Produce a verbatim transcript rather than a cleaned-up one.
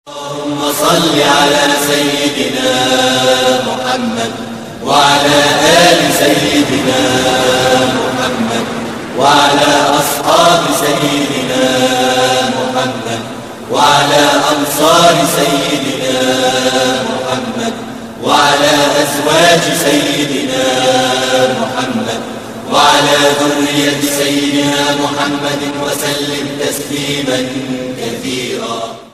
اللهم صل على سيدنا محمد وعلى آل سيدنا محمد وعلى أصحاب سيدنا محمد وعلى أنصار سيدنا محمد وعلى أزواج سيدنا محمد وعلى ذرية سيدنا محمد وسلم تسليما كثيرا.